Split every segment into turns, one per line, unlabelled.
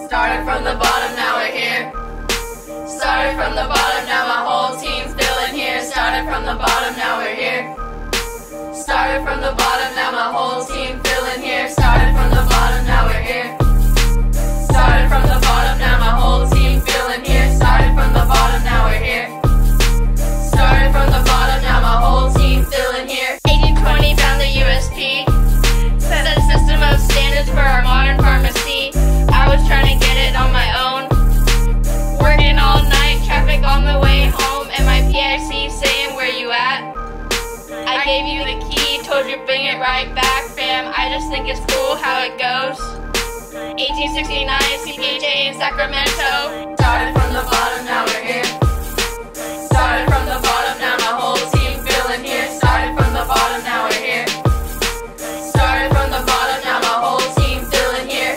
Started from the bottom, now we're here. Started from the bottom, now my whole team's feeling here. Started from the bottom, now we're here. Started from the bottom, now my whole team feeling here. Started from the bottom, now we're here. Started from the bottom, now my whole team feeling here. Started from the bottom, now we're here. Started from the bottom, now my whole team feeling here.
1820 found the USP, set a system of standards for our modern pharmacy. I was trying to get it on my own, working all night, traffic on the way home, and my PIC saying, where you at? I gave you the key, told you bring it right back, fam. I just think it's cool how it goes. 1869 CPHA in Sacramento.
Started from the bottom, now we're here. Started from the bottom, now my whole team feeling here. Started from the bottom, now we're here. Started from the bottom, now my whole team feeling here.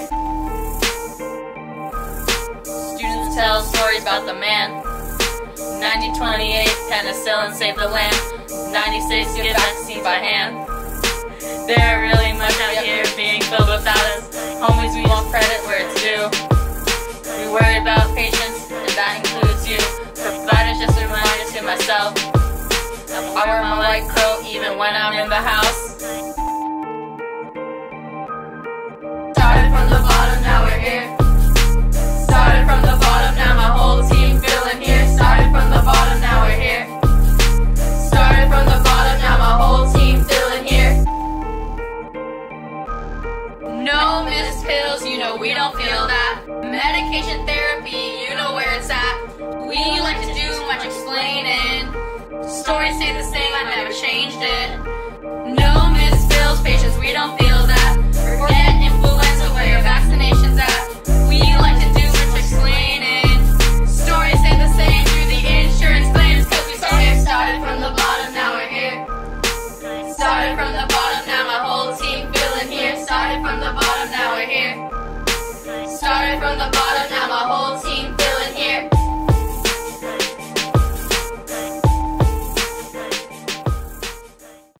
Students tell stories about the man. 1928, penicillin saved the land. 96, get vaccine by hand. There really much out here being filled without us. Homies, we want credit where it's due. We worry about patients, and that includes you. Providers, just a reminder to myself. I wear my white coat even when I'm in the house.
Started from the bottom, now we're here. Started from the bottom, now my whole team feeling here. Started from the bottom, now we're here. Started from the bottom, now my whole team feeling here.
No missed pills, you know we don't feel that. Medication therapy, you know where it's at. We like to do much explaining. Stories stay the same, I never changed it. No missed pills, patients, we don't feel that. Forget influenza, where your vaccination's at. We like to do much explaining. Stories stay the same through the insurance claims, cause we started from the bottom, now we're here. Started from the bottom, now my whole team feeling here. Started from the bottom, now we're here. Started from the bottom, now my whole team